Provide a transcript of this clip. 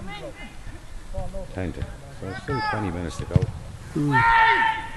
10 to. So still 20 minutes to go. Mm.